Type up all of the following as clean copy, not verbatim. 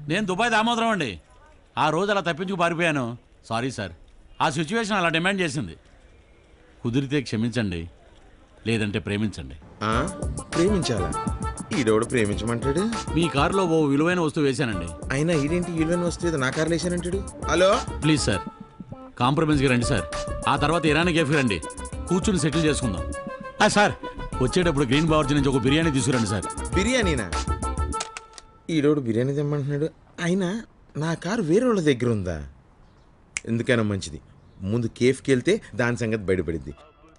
నేను దుబాయ్ దామోదరం అండి. ఆ రోజు అలా తప్పించుకు పారిపోయాను. సారీ సార్, ఆ సిచ్యువేషన్ అలా డిమాండ్ చేసింది. కుదిరితే క్షమించండి, లేదంటే ప్రేమించండి. ప్రేమించాలా? ఈడోడు ప్రేమించమంటాడు. మీ కారులో ఓ విలువైన వస్తువు వేశానండి. అయినా ఈడేంటి విలువైన వస్తువు నా కార్లో వేసానంటాడు? హలో ప్లీజ్ సార్, కాంప్రమైజ్కి రండి సార్. ఆ తర్వాత ఇరానీ కేఫ్కి రండి, కూర్చుని సెటిల్ చేసుకుందాం. సార్, వచ్చేటప్పుడు గ్రీన్ బావర్జీ నుంచి ఒక బిర్యానీ తీసుకురండి సార్. బిర్యానీనా? ఈడోడు బిర్యానీ తెమ్మంటున్నాడు. అయినా నా కారు వేరే వాళ్ళ దగ్గర ఉందా? ఎందుకైనా మంచిది, ముందు కేఫ్కి వెళ్తే దాని సంగతి బయటపడిద్ది.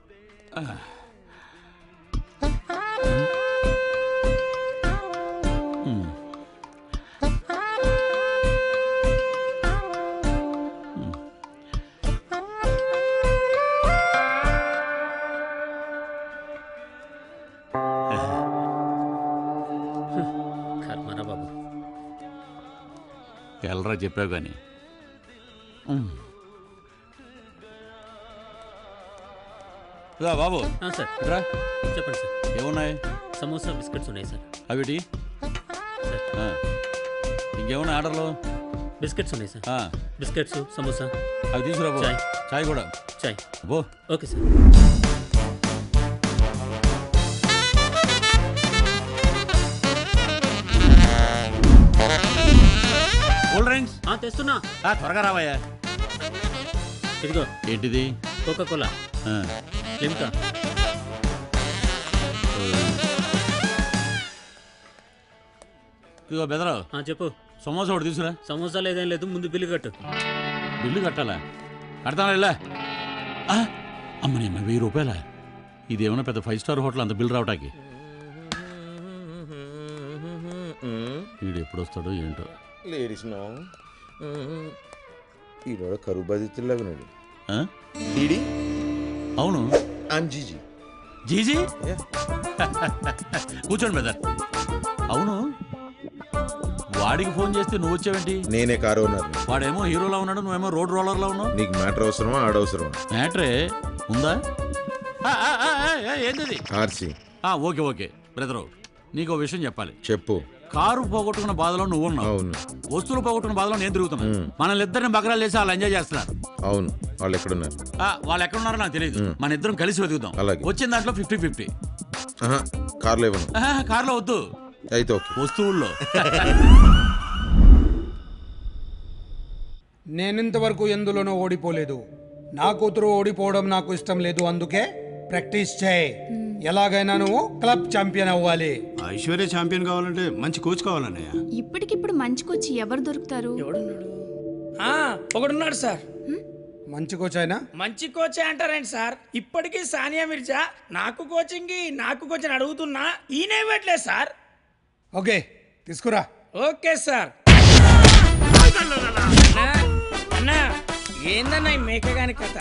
ఎల్లరా చెప్పావు కానీ. బాబు సార్ రా. చెప్పండి సార్. ఏమున్నాయి? సమోసా బిస్కెట్స్ ఉన్నాయి సార్. అవిటి ఇంకేమున్నాయి ఆర్డర్లో? బిస్కెట్స్ ఉన్నాయి సార్. బిస్కెట్స్, సమోసా అవి తీసుకురా. చాయ్. చాయ్ కూడా. చాయ్. బో. Okay sir. కూల్ డ్రింక్స్ తెస్తున్నా. త్వరగా రావయ్యా. ఇదిగో. ఏంటిది? Coca Cola, Limca. ఇదిగో బెదరావు. చెప్పు. సమోసా ఒకటి తీసుకురా. సమోసా లేదేం లేదు, ముందు బిల్లు కట్టు. బిల్లు కట్టాలా? కడతాను వెళ్ళా. అమ్మని 1000 రూపాయల? ఇదేమన్నా పెద్ద 5 స్టార్ హోటల్ అంత బిల్లు రావటానికి? వీడు ఎప్పుడు వస్తాడో ఏంటో. లేడీస్ ఈడోడు కరువు బాధితుల్లాగా ఉన్నాడు. అవును, జీజీ. జీజీ కూర్చోండి బెదర్. అవును, వాడికి ఫోన్ చేస్తే నువ్వు వచ్చావేంటి? నేనే కారు ఓనర్. వాడేమో హీరోలా ఉన్నాడు, నువ్వేమో రోడ్ రోలర్లా ఉన్నావు. నీకు మ్యాటర్ అవసరమా ఆడవసరమా? మ్యాటరే ఉందా? ఏంటిది? ఆర్సీ. ఓకే ఓకే బ్రదరు, నీకు విషయం చెప్పాలి. చెప్పు. కారు పోగొట్టుకున్న బాధలో నువ్వు ఉన్నావు. అవును. వస్తువులు పోగొట్టుకున్న బాధలో నేను తిరుగుతున్నాను. మనల్ని ఇద్దరిని బకరాలు చేసి వాళ్ళు ఎంజాయ్ చేస్తున్నారు. అవును. వాళ్ళు ఎక్కడున్నారు? వాళ్ళు ఎక్కడున్నారో నాకు తెలియదు. మన ఇద్దరం కలిసి వెతుకుదాం. వచ్చిన దాంట్లో 50-50. కార్లో ఇవ్వను. కార్లో వద్దు, అయితే ఓకే. వస్తువుల్లో. నేనింతవరకు ఎందులోనూ ఓడిపోలేదు. నా కూతురు ఓడిపోవడం నాకు ఇష్టం లేదు. అందుకే ప్రాక్టీస్ చేయి. ఎలాగైనా నువ్వు క్లబ్ ఛాంపియన్ అవ్వాలి. ఐశ్వర్య ఛాంపియన్ కావాలంటే మంచి కోచ్ కావాలన్నయ్య. ఇప్పటికిప్పుడు మంచి కోచ్ ఎవరు దొరుకుతారు? ఒకడున్నాడు సార్. మంచి కోచ్ అయినా? మంచి కోచ్ అంటారేంటి సార్? ఇప్పటికీ సానియా మిర్జా నాకు కోచింగ్ అడుగుతున్నా, ఈయన ఇవ్వట్లేదు సార్. ఓకే, తీసుకురా. Okay sir. అన్నా, ఏందన్నా ఈ మేకగాని కథ?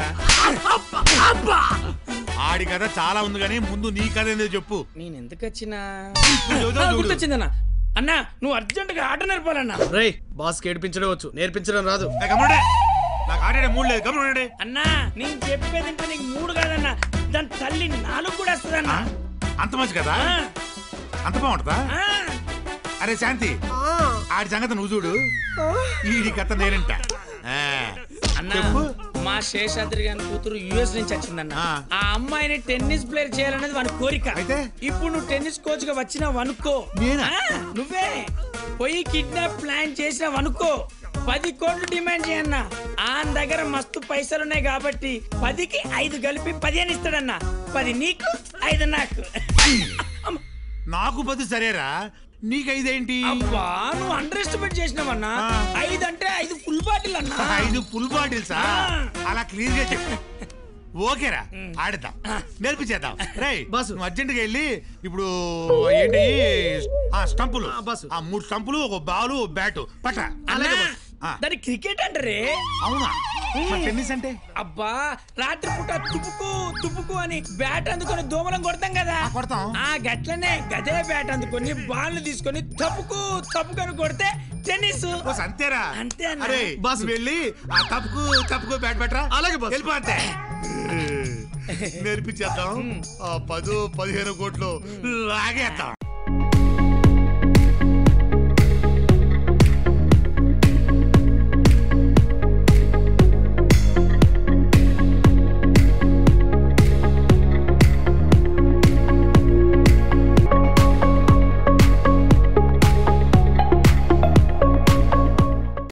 ఆడి కథ చాలా ఉంది కానీ ముందు నీ కథ ఏందో చెప్పు. నేను ఎందుకు వచ్చినా గుర్తొచ్చిందన్నా. అన్నా, నువ్వు అర్జెంట్ గా ఆట నేర్పాలన్నా. రేయ్, బాస్ ఏడిపించడం వచ్చు, నేర్పించడం రాదు. నాకు ఆడే మూడు లేదు. గమనండి అన్నా, నేను చెప్పేది అంటే నీకు 3 కాదన్నా, దాని తల్లి 4 కూడా వస్తుందన్నా. అంత మంచి కదా? అంత బాగుంటుందా? అరే శాంతి, ఆడి సంగతి నువ్వు చూడు, ఈ కథ నేనంట. అన్నా, మా శేషాద్రి గారి కూతురు యుఎస్ నుంచి వచ్చిందన్న. ఆ అమ్మాయిని టెన్నిస్ ప్లేయర్ చేయాలనేది వాని కోరిక. అయితే ఇప్పుడు నువ్వు టెన్నిస్ కోచ్ గా వచ్చినావు అనుకో, నువ్వే పోయి కిడ్నాప్ ప్లాన్ చేసినావు అనుకో, 10 కోట్లు డిమాండ్ చేయన్నా. ఆ దగ్గర మస్తు పైసలున్నాయి కాబట్టి 10కి 5 కలిపి 15 ఇస్తాడన్న. 10 నీకు, 5 నాకు. నాకు 10 సరేరా, నీకు 5 ఏంటి? అబ్బా, నువ్వు అండర్ ఎస్టిమేట్ చేసినావన్నా. 5 అంటే 5 ఫుల్ బాటిల్ అన్నా. 5 ఫుల్ బాటిల్సా? అలా క్లియర్ గా చెప్పు. ఓకేరా, ఆడతాం, నేర్పించేద్దాం. రేయ్ బాసు, నువ్వు అర్జెంట్ గా వెళ్ళి ఇప్పుడు ఏంటి స్టంపులు, 3 స్టంపులు, ఒక బాలు, బ్యాటు పట్రా. దాని క్రికెట్ అంటారే. అవునా? టెన్నిస్ అంటే? అబ్బా, రాత్రి పూట తుప్పుకు అని బ్యాట్ అందుకొని దోమలం కొడతాం కదా. కొడతాం. గట్లనే గదే బ్యాట్ అందుకొని బాల్ తీసుకొని తప్పుకొని కొడితే టెన్నిస్. అంతేరా? అంతే. అరే బాస్, వెళ్ళి ఆ తప్పుకు బ్యాట్ పెట్టరా. అలాగే బాస్, వెళ్ళిపోతే నేర్పించేద్దాం. 10-15 కోట్లు లాగేద్దాం.